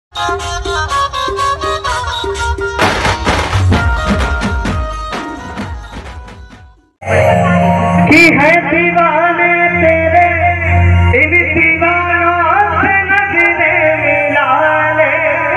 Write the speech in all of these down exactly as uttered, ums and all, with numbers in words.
कि है दीवाने तेरे इन दीवानों से नजरे मिला ले।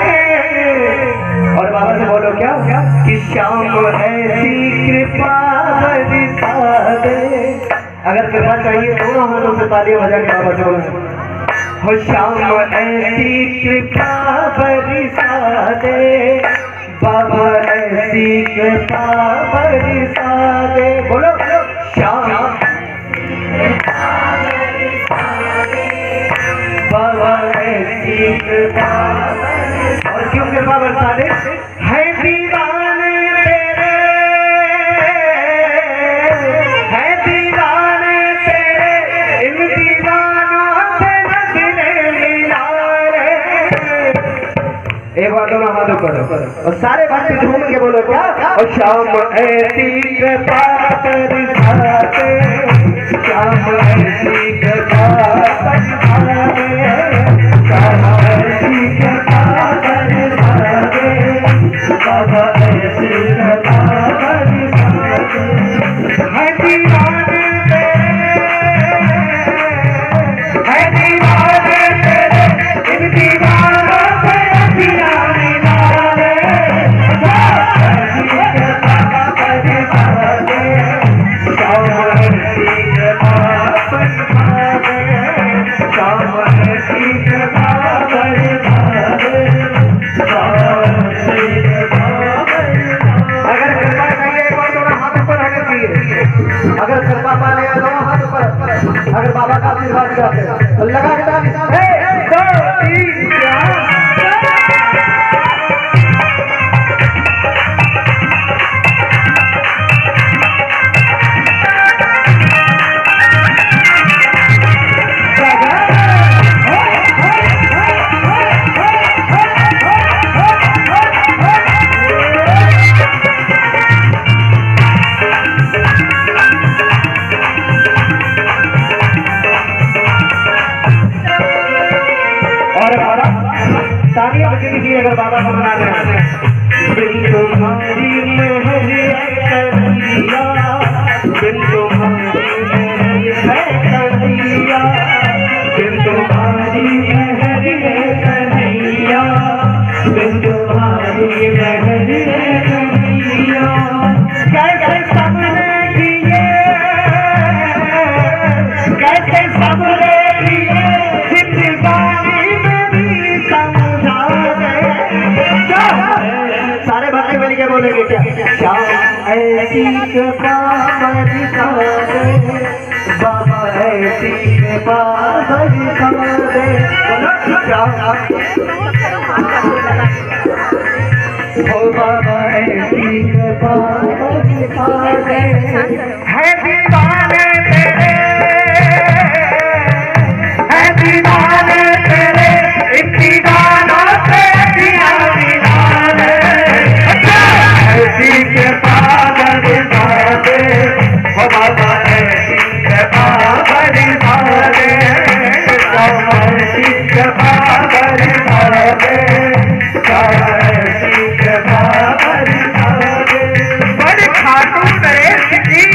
और बाबा से बोलो क्या क्या कि शाम ऐसी कृपा बरसा दे। अगर कृपा चाहिए तो हाथों से तालियां बजा के बाबा से बोलो हो शाम ऐसी कृपा बरसा दे बाबा ऐसी कृपा बरसा दे। बोलो शाम बाबा ऐसी कृपा। और क्यों कृपा बरसा दे? है दीवाने तेरे है दीवाने तेरे इन दीवानों से नजरे मिला रे। एक बार दोनों हाथ ऊपर और सारे बच्चे झूम के बोलो क्या और शाम ऐसी कृपा बरसा दे शाम ऐसी कृपा बरसा दे शाम ऐसी कृपा बरसा दे बाबा ऐसी कृपा बरसा दे। है दीवाने है दीवाने तेरे इन दीवानों से अखियां मिला ले। अगर कृपा पाने तो हाथ ऊपर अगर बाबा का आशीर्वाद चाहते हैं लगा के अगर बाबा को बना रहे बिन तुम्हारी मेहरी कन्हैया बिन तुम्हारी मेहरी कन्हैया बिन तुम्हारी मेहरी कन्हैया बिन तुम्हारी मेहरी कन्हैया। कैसे सबने किए कैसे सबने किए जिंदगानी मेरी समझा सारे बच्चे मिल के बोलेंगे क्या शाम ऐसी कृपा बरसा दे बाबा ऐसी कृपा बरसा दे। हो बाबा ऐसी कृपा बरसा दे। है दीवाने तेरे है दीवाने तेरे इन दीवानों से अखियां मिला ले। ऐसी कृपा बरसा दे हो बाबा ऐसी कृपा बरसा दे ऐसी कृपा बरसा दे ऐसी कृपा बरसा दे। बड़े खाटू नरेश की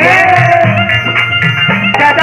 दादा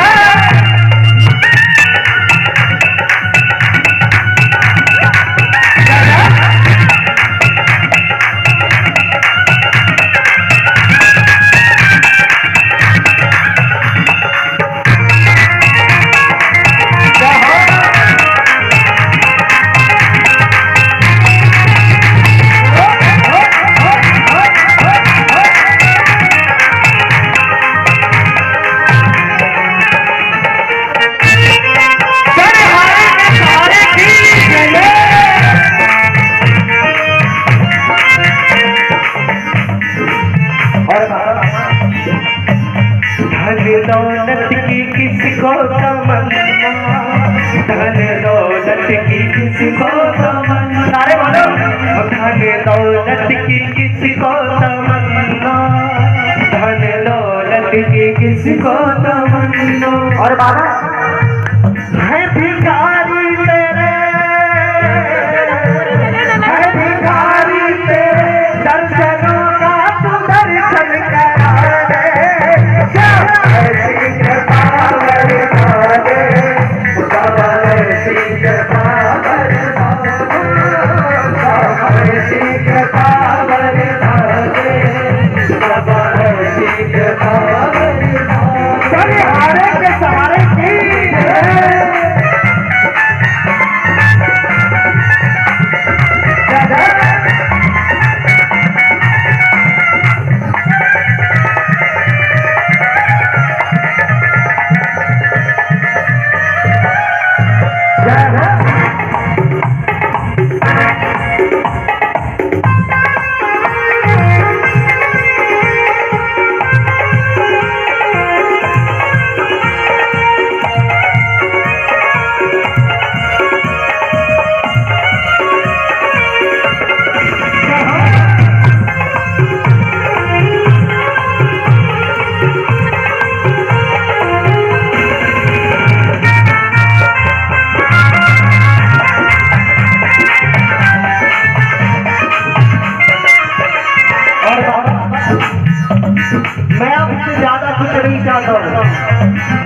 दौलत की किसको तमन्ना धन दौलत की किसको तमन्ना। सारे बोलो धन दौलत की किसको तमन्ना धन दौलत की किसको तमन्ना। और बाबा है भिखारी तेरे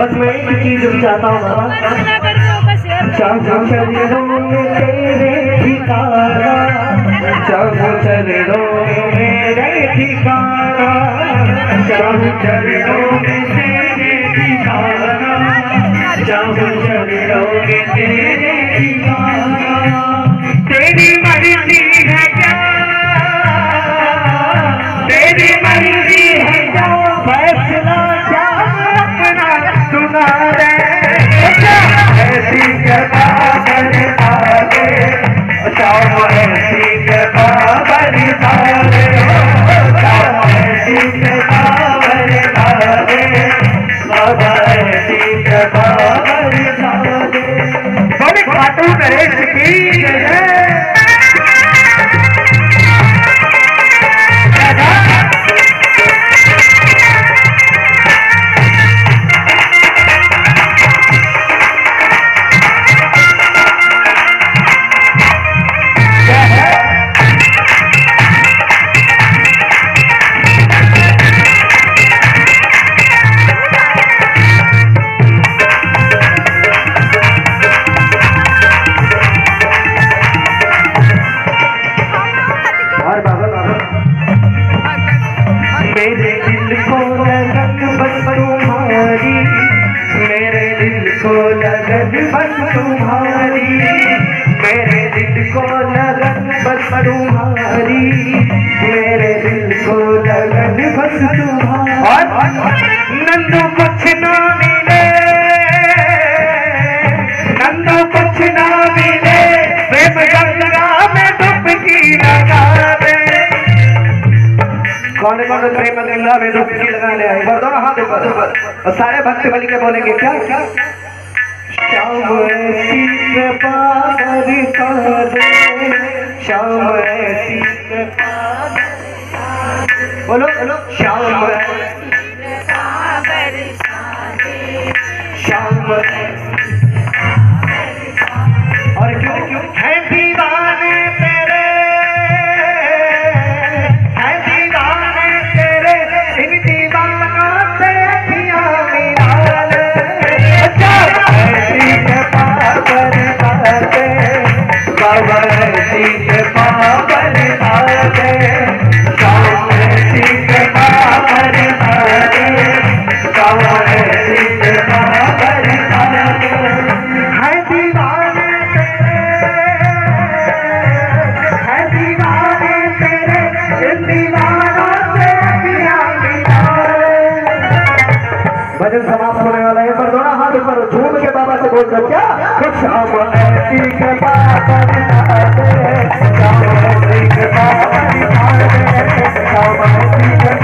बस मैं एक चीज चाहता हूँ चाहूँ चरणों में तेरे ठिकाना, चाहूँ चरणों में मेरे ठिकाना, चाहूँ चरणों में तेरे ठिकाना, चाहूँ चरणों में तेरे ठिकाना। तेरी मर्जी है क्या, तेरी मर्जी है क्या, फैसला क्या अपना सुना दे। ऐसी कृपा बरसा दे, चाहो ऐसी कृपा बरसा दे, चाहो ऐसी कृपा बरसा दे, बाबा ऐसी कृपा बरसा दे। बोले खाटू नरेश की जय। मेरे दिल को लगन बस तुम्हारी, मेरे दिल को लगन बस तुम्हारी, मेरे दिल को लगन बस तुम्हारी, मेरे दिल को लगन बस तुम्हारी। नंदू कुछ ना मिले, नंदू कुछ ना मिले, प्रेम गंगा में डुबकी लगा दे। कौन कौन प्रेम गंगा में डुबकी लगाने आए, बार दोनों हाथ ऊपर और सारे भक्त बलि के बोलेंगे क्या क्या। श्याम ऐसी कृपा बरसा दे, श्याम ऐसी कृपा, बोलो बोलो श्याम श्याम। और क्यों क्यों है दीवाने तेरे, है दीवाने तेरे, इन दीवाना से अखियां मिला ले। ऐसी कृपा बरसा दे, बाबा ऐसी कृपा बरसा दे, श्याम ऐसी कृपा बरसा दे, बाबा ऐसी कृपा बरसा दे। है दीवाने तेरे, है दीवाने तेरे, इन दीवाना से अखियां मिला ले। भजन समाप्त होने वाला है, पर दोनों हाथ ऊपर झूम के बाबा से बोल कर क्या। श्याम ऐसी कृपा बरसा दे, श्याम ऐसी कृपा बरसा दे, श्याम ऐसी कृपा